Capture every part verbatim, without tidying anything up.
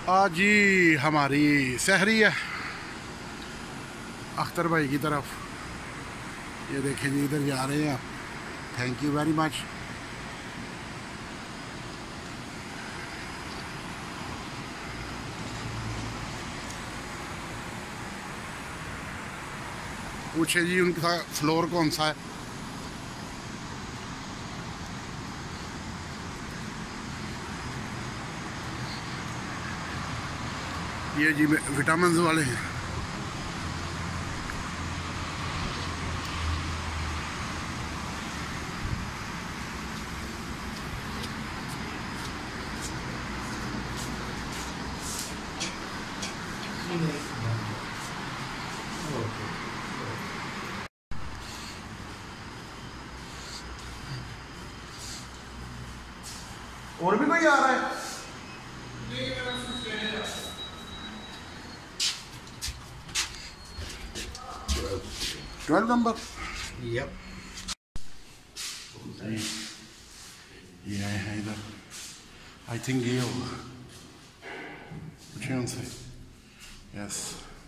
आज जी हमारी सहरी है अख्तर भाई की तरफ। ये देखें जी, इधर जा रहे हैं आप। Thank you very much. पूछे जी उनका फ्लोर कौन सा है। ये जी विटामिन वाले हैं। और भी कोई आ रहा है? Twelve number. यप। ये आए हैं इधर। आई थिंक ये होगा। पूछे उनसे। यस।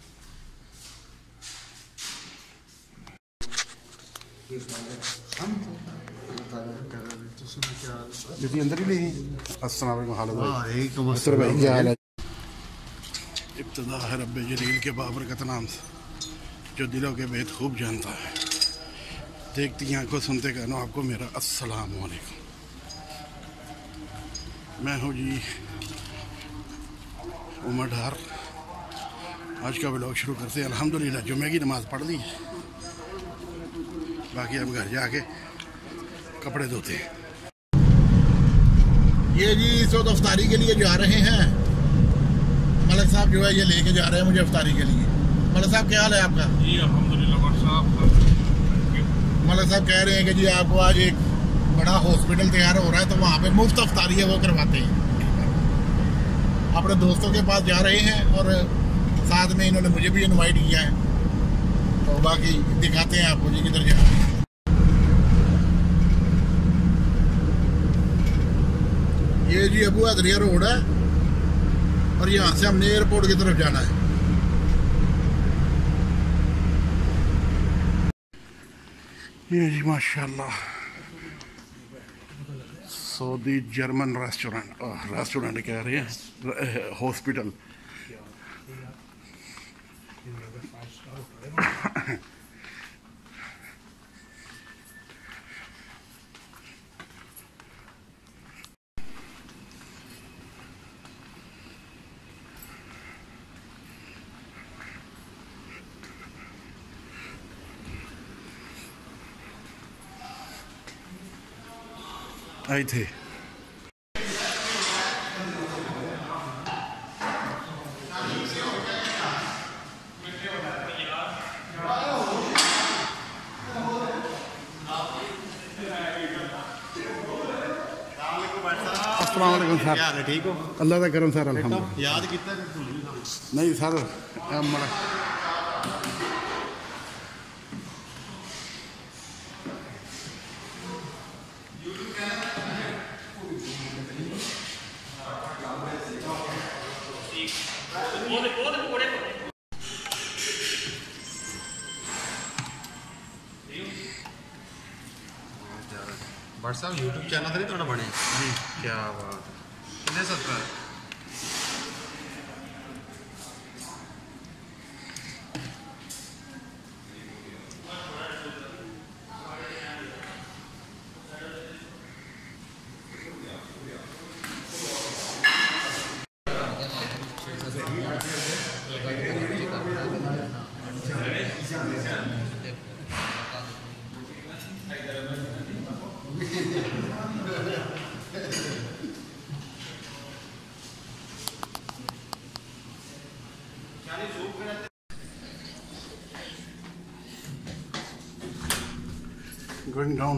दीदी अंदर ही नहीं। अस्सलाम वालेकुम। हालत भाई क्या हाल है? इब्तिदा है रब्बे जलील के बाबरकत नाम से, जो दिलों के भेद खूब जानता है। देखती आंखों सुनते कानों आपको मेरा अस्सलाम वालेकुम। मैं हूँ जी उमर ढार। आज का व्लॉग शुरू करते हैं। अल्हम्दुलिल्लाह जुमे की नमाज़ पढ़ ली, बाकी अब घर जाके कपड़े धोते हैं। ये जी इस वक्त अफ्तारी के लिए जा रहे हैं। मलिक साहब जो है ये लेके जा रहे हैं मुझे अफ्तारी के लिए। मलिक साहब क्या हाल है आपका? जी अल्हम्दुलिल्लाह। मलिक साहब कह रहे हैं कि जी आपको आज एक बड़ा हॉस्पिटल तैयार हो रहा है, तो वहाँ पे मुफ्त अफ्तारी है वो करवाते हैं। अपने दोस्तों के पास जा रहे हैं और साथ में इन्होंने मुझे भी इनवाइट किया है, तो बाकी दिखाते हैं आपको जी किधर जा रहे हैं। ये जी अबू अदरिया रोड है और यहाँ से हमने एयरपोर्ट की तरफ जाना है। ये जी माशाल्लाह सऊदी जर्मन रेस्टोरेंट, रेस्टोरेंट कह रहे हैं, हॉस्पिटल। आए थे अस्सलाम वालेकुम सर। क्या हाल है? ठीक हो? अल्लाह का करम सर। अल्हम्दुलिल्लाह। याद कितना नहीं सर। मड़ा भट्ट साहब यूट्यूब चैनल तो नहीं थोड़ा बने जी? क्या बात है। कितने सब्सक्राइब? going down.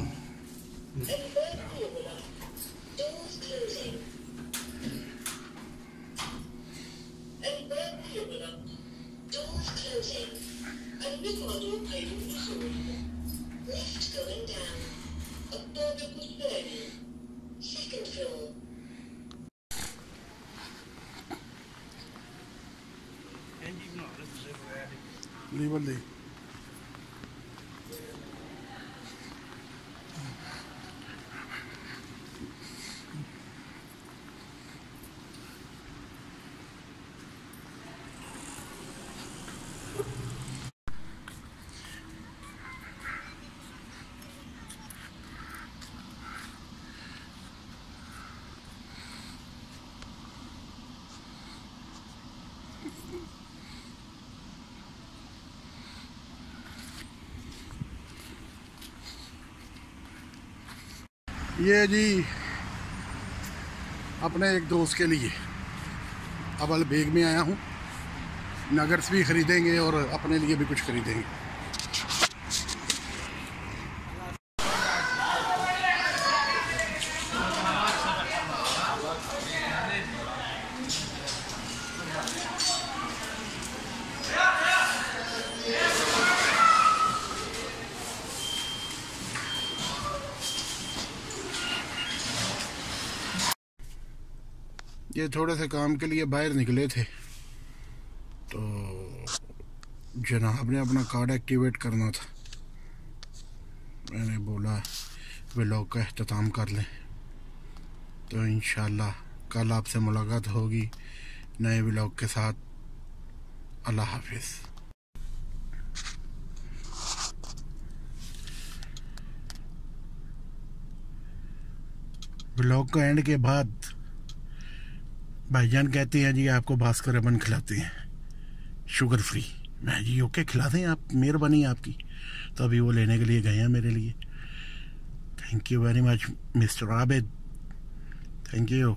लीवर ली ये जी अपने एक दोस्त के लिए अवल बेग में आया हूँ। नगर्स भी ख़रीदेंगे और अपने लिए भी कुछ ख़रीदेंगे। ये थोड़े से काम के लिए बाहर निकले थे तो जनाब ने अपना कार्ड एक्टिवेट करना था। मैंने बोला व्लॉग का अख्ताम कर लें, तो इंशाल्लाह कल आपसे मुलाकात होगी नए व्लॉग के साथ। अल्लाह हाफिज़। व्लॉग का एंड के बाद भाईजान कहते हैं जी आपको भास्कर बन खिलाते हैं शुगर फ्री। मैं जी ओके खिला दें आप, मेहरबानी आपकी। तो अभी वो लेने के लिए गए हैं मेरे लिए। Thank you very much mister Abid, thank you.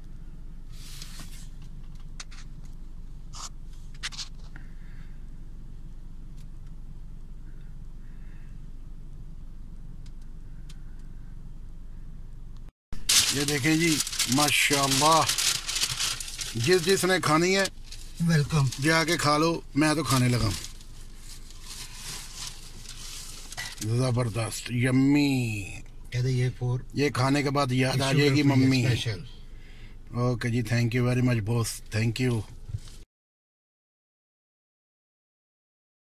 ये देखें जी माशाल्लाह, जिस जिसने खानी है वेलकम, जाके खा लो। मैं तो खाने लगा। जबरदस्त यम्मी। कहते ये फोर ये खाने के बाद याद आ जाएगी मम्मी। ओके जी, thank you very much boss, thank you.